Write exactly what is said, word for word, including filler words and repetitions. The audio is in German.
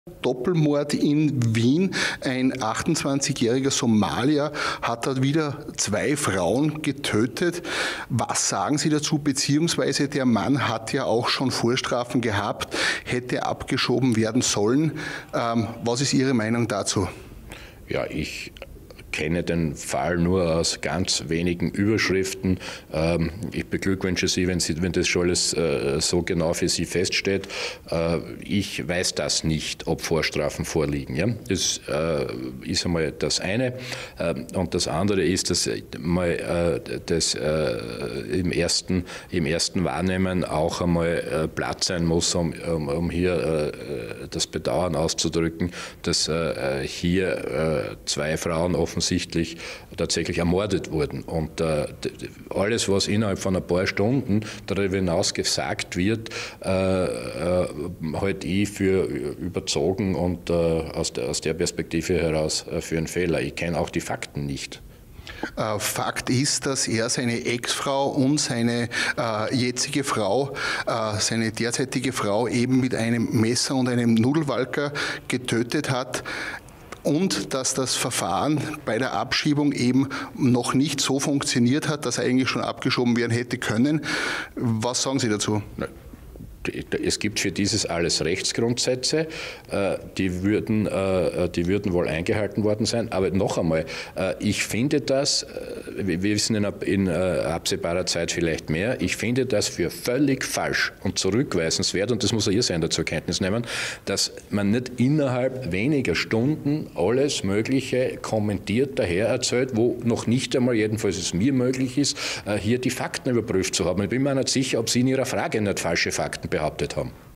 Doppelmord in Wien. Ein achtundzwanzigjähriger Somalier hat dort wieder zwei Frauen getötet. Was sagen Sie dazu? Beziehungsweise der Mann hat ja auch schon Vorstrafen gehabt, hätte abgeschoben werden sollen. Ähm, was ist Ihre Meinung dazu? Ja, ich kenne den Fall nur aus ganz wenigen Überschriften. Ich beglückwünsche Sie, wenn, Sie, wenn das schon alles so genau für Sie feststeht. Ich weiß das nicht, ob Vorstrafen vorliegen. Ja? Das ist einmal das eine. Und das andere ist, dass mal das im ersten, im ersten Wahrnehmen auch einmal Platz sein muss, um, um hier das Bedauern auszudrücken, dass hier zwei Frauen offensichtlich offensichtlich tatsächlich ermordet wurden. Und äh, alles, was innerhalb von ein paar Stunden darüber hinaus gesagt wird, äh, äh, halte ich für überzogen und äh, aus, der, aus der Perspektive heraus äh, für einen Fehler. Ich kenne auch die Fakten nicht. Fakt ist, dass er seine Ex-Frau und seine äh, jetzige Frau, äh, seine derzeitige Frau eben mit einem Messer und einem Nudelwalker getötet hat. Und dass das Verfahren bei der Abschiebung eben noch nicht so funktioniert hat, dass er eigentlich schon abgeschoben werden hätte können. Was sagen Sie dazu? Es gibt für dieses alles Rechtsgrundsätze, die würden, die würden wohl eingehalten worden sein. Aber noch einmal, ich finde das, wir wissen in absehbarer Zeit vielleicht mehr, ich finde das für völlig falsch und zurückweisenswert, und das muss auch Ihr Sender zur Kenntnis nehmen, dass man nicht innerhalb weniger Stunden alles Mögliche kommentiert daher erzählt, wo noch nicht einmal, jedenfalls es mir möglich ist, hier die Fakten überprüft zu haben. Ich bin mir nicht sicher, ob Sie in Ihrer Frage nicht falsche Fakten behauptet haben.